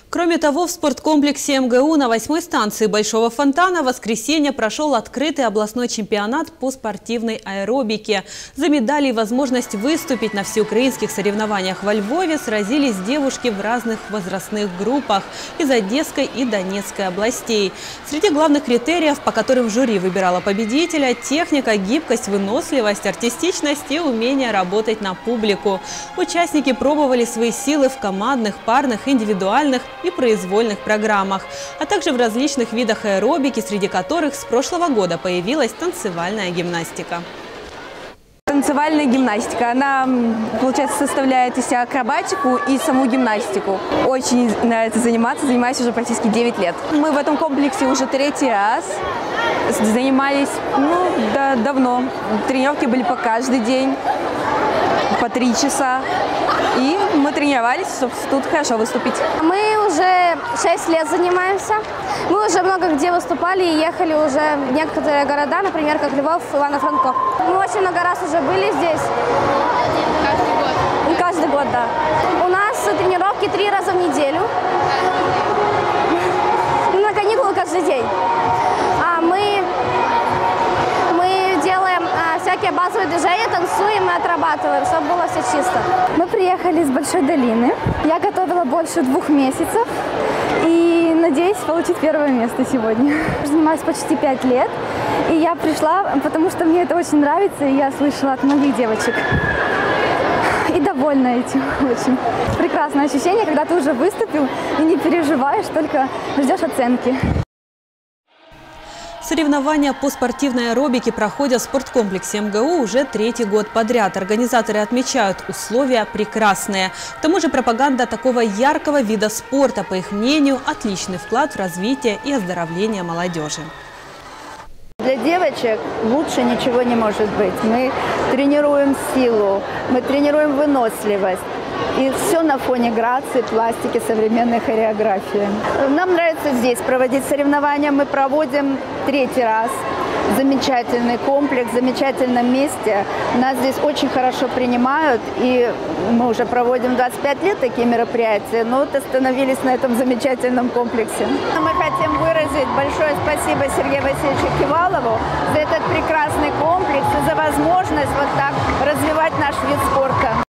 Кроме того, в спорткомплексе МГУ на 8-й станции Большого фонтана в воскресенье прошел открытый областной чемпионат по спортивной аэробике. За медали и возможность выступить на всеукраинских соревнованиях во Львове сразились девушки в разных возрастных группах из Одесской и Донецкой областей. Среди главных критериев, по которым жюри выбирало победителя – техника, гибкость, выносливость, артистичность и умение работать на публику. Участники пробовали свои силы в командных, парных, индивидуальных и произвольных программах, а также в различных видах аэробики, среди которых с прошлого года появилась танцевальная гимнастика. Танцевальная гимнастика, она, получается, составляет из себя акробатику и саму гимнастику. Очень нравится заниматься, занимаюсь уже практически 9 лет. Мы в этом комплексе уже 3-й раз, занимались давно. Тренировки были по каждый день, по 3 часа. И мы тренировались, чтобы тут хорошо выступить. Мы уже 6 лет занимаемся. Мы уже много где выступали и ехали уже в некоторые города, например, как Львов, Ивано-Франковск. Мы очень много раз уже были здесь. Каждый год? Каждый год, да. У нас тренировки 3 раза в неделю. На каникулы каждый день. Мы делаем всякие базовые движения, танцуем и отрабатываем, чтобы было все чисто. Мы приехали из Большой долины. Я готовила больше 2 месяцев и надеюсь получить 1-е место сегодня. Занимаюсь почти 5 лет, и я пришла, потому что мне это очень нравится, и я слышала от многих девочек. И довольна этим очень. Прекрасное ощущение, когда ты уже выступил и не переживаешь, только ждешь оценки. Соревнования по спортивной аэробике проходят в спорткомплексе МГУ уже 3-й год подряд. Организаторы отмечают, условия прекрасные. К тому же пропаганда такого яркого вида спорта, по их мнению, отличный вклад в развитие и оздоровление молодежи. Для девочек лучше ничего не может быть. Мы тренируем силу, мы тренируем выносливость. И все на фоне грации, пластики, современной хореографии. Нам нравится здесь проводить соревнования. Мы проводим 3-й раз. Замечательный комплекс, в замечательном месте. Нас здесь очень хорошо принимают. И мы уже проводим 25 лет такие мероприятия. Но вот остановились на этом замечательном комплексе. Мы хотим выразить большое спасибо Сергею Васильевичу Кивалову за этот прекрасный комплекс и за возможность вот так развивать наш вид спорта.